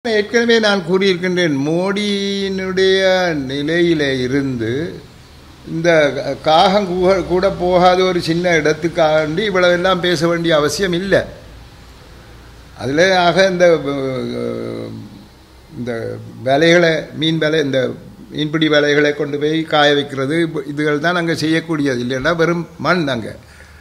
ஏற்கனவே நான் கூறியிருக்கின்றேன், மோடியினுடைய நிலையில இருந்து இந்த காகம் கூட போகாத ஒரு சின்ன இடத்துக்காண்டி இவ்வளவெல்லாம் பேச வேண்டிய அவசியம் இல்லை. அதில் ஆக இந்த வேலைகளை இந்த மீன்பிடி வேலைகளை கொண்டு போய் காய வைக்கிறது இதுகள் தான் அங்கே செய்யக்கூடியது. இல்லைன்னா வெறும் மண். அங்கே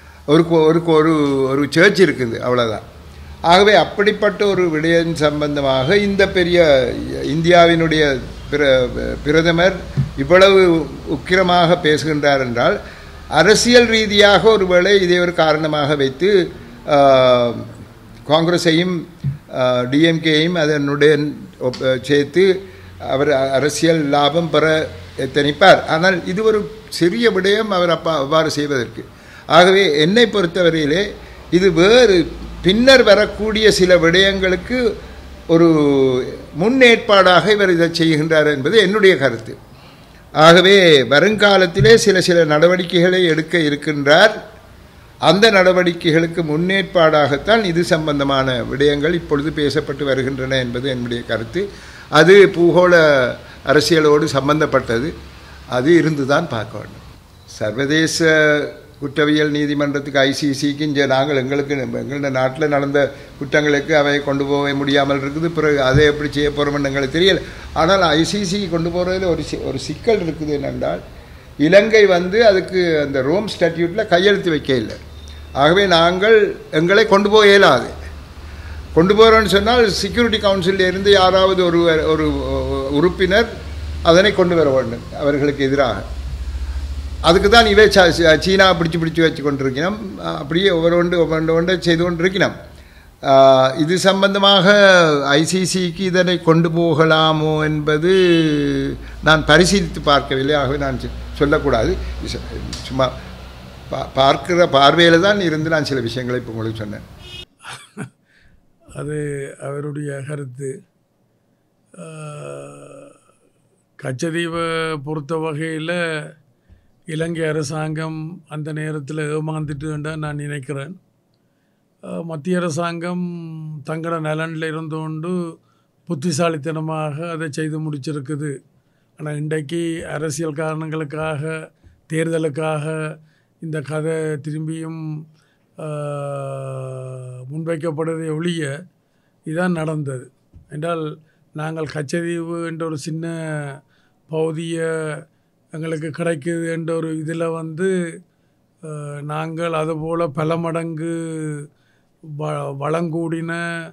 ஒரு சர்ச் இருக்குது, அவ்வளோதான். ஆகவே அப்படிப்பட்ட ஒரு விடயம் சம்பந்தமாக இந்த பெரிய இந்தியாவினுடைய பிரதமர் இவ்வளவு உக்கிரமாக பேசுகின்றார் என்றால், அரசியல் ரீதியாக ஒருவேளை இதை ஒரு காரணமாக வைத்து காங்கிரஸையும் டிஎம்கேயும் அதனுடன் சேர்த்து அவர் அரசியல் லாபம் பெற எத்தனிப்பார். ஆனால் இது ஒரு சிறிய விடயம் அவர் அவ்வாறு செய்வதற்கு. ஆகவே என்னை பொறுத்தவரையிலே இது வேறு பின்னர் வரக்கூடிய சில விடயங்களுக்கு ஒரு முன்னேற்பாடாக இவர் இதை செய்கின்றார் என்பது என்னுடைய கருத்து. ஆகவே வருங்காலத்திலே சில நடவடிக்கைகளை எடுக்க இருக்கின்றார். அந்த நடவடிக்கைகளுக்கு முன்னேற்பாடாகத்தான் இது சம்பந்தமான விடயங்கள் இப்பொழுது பேசப்பட்டு வருகின்றன என்பது என்னுடைய கருத்து. அது பூகோள அரசியலோடு சம்பந்தப்பட்டது. அது இருந்துதான் பார்க்க வேண்டும். சர்வதேச குற்றவியல் நீதிமன்றத்துக்கு ஐசிசிக்கு இங்கே நாங்கள் எங்களோட நாட்டில் நடந்த குற்றங்களுக்கு அவை கொண்டு போக முடியாமல் இருக்குது. பிறகு அதை எப்படி செய்ய போகிறோம்னு எங்களுக்கு தெரியல. ஆனால் ஐசிசி கொண்டு போகிறதுல ஒரு சிக்கல் இருக்குது. என்னென்றால், இலங்கை அதுக்கு அந்த ரோம் ஸ்டாட்யூட்டில் கையெழுத்து வைக்க இல்லை. ஆகவே நாங்கள் எங்களை கொண்டு போக இயலாது. கொண்டு போகிறோன்னு சொன்னால் செக்யூரிட்டி கவுன்சிலில் இருந்து யாராவது ஒரு உறுப்பினர் அதனை கொண்டு வர வேண்டும் அவர்களுக்கு எதிராக. அதுக்கு தான் இவை சீனா பிடிச்சு வச்சு கொண்டிருக்கணும். அப்படியே ஒவ்வொன்றை செய்து கொண்டிருக்கணும். இது சம்பந்தமாக ஐசிசிக்கு இதனை கொண்டு போகலாமோ என்பது நான் பரிசீலித்து பார்க்கவில்லை. ஆகவே நான் சொல்லக்கூடாது. சும்மா பார்க்கிற பார்வையில் தான் இருந்து நான் சில விஷயங்களை இப்போ உங்களுக்கு சொன்னேன். அது அவருடைய கருத்து. கச்சதீவை பொறுத்த வகையில் இலங்கை அரசாங்கம் அந்த நேரத்தில் ஏமாந்துட்டுன்னு நான் நினைக்கிறேன். மத்திய அரசாங்கம் தங்களோட நலனில் இருந்து கொண்டு புத்திசாலித்தனமாக அதை செய்து முடிச்சிருக்குது. ஆனால் இன்றைக்கு அரசியல் காரணங்களுக்காக, தேர்தலுக்காக இந்த கதை திரும்பியும் முன்வைக்கப்படுவதை ஒழிய இதுதான் நடந்தது. என்றால் நாங்கள் கச்சதீவு என்ற ஒரு சின்ன பகுதியை எங்களுக்கு கிடைக்குது என்ற ஒரு இதில் நாங்கள் அதுபோல் பல மடங்கு வளங்கூடின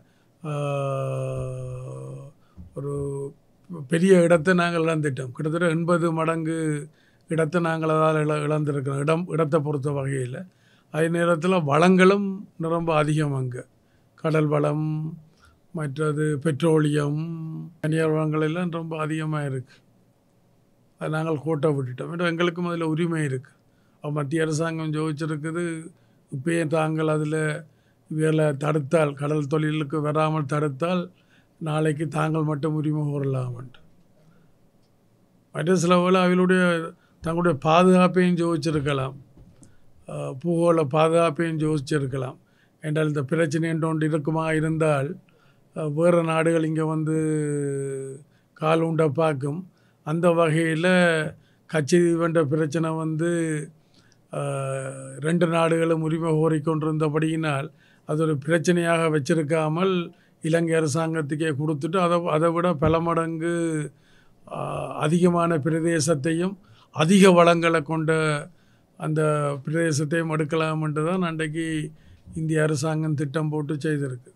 ஒரு பெரிய இடத்தை நாங்கள் இழந்துட்டோம். கிட்டத்தட்ட 80 மடங்கு இடத்தை நாங்கள் அதால் இழந்திருக்கிறோம். இடத்தை பொறுத்த வகையில். அதே நேரத்தில் வளங்களும் ரொம்ப அதிகம். அங்கே கடல் வளம், மற்றது பெட்ரோலியம், தனியார் வளங்கள் எல்லாம் ரொம்ப அதிகமாக இருக்குது. அது நாங்கள் கோட்டை விட்டுட்டோம். எங்களுக்கும் அதில் உரிமை இருக்குது. மத்திய அரசாங்கம் ஜோதிச்சிருக்குது. இப்பயே தாங்கள் அதில் இவர்களை தடுத்தால், கடல் தொழிலுக்கு வராமல் தடுத்தால், நாளைக்கு தாங்கள் மட்டும் உரிமை கோரலாம்ன்ட்டு. மற்ற சில வேளை அவளுடைய தங்களுடைய பாதுகாப்பையும் ஜோதிச்சிருக்கலாம், பூகோள பாதுகாப்பையும் யோசிச்சிருக்கலாம். என்றால் இந்த பிரச்சனை ஒன்று இருக்குமா இருந்தால் வேறு நாடுகள் இங்கே கால் உண்ட பார்க்கும். அந்த வகையில் கச்சதீவுன்ற பிரச்சனை 2 நாடுகளும் உரிமை கோரிக்கொண்டிருந்தபடியினால் அது ஒரு பிரச்சனையாக வச்சிருக்காமல் இலங்கை அரசாங்கத்துக்கே கொடுத்துட்டு அதை விட பல மடங்கு அதிகமான பிரதேசத்தையும் அதிக வளங்களை கொண்ட அந்த பிரதேசத்தையும் எடுக்கலாம் என்று தான் அன்றைக்கு இந்திய அரசாங்கம் திட்டம் போட்டு செய்திருக்கு.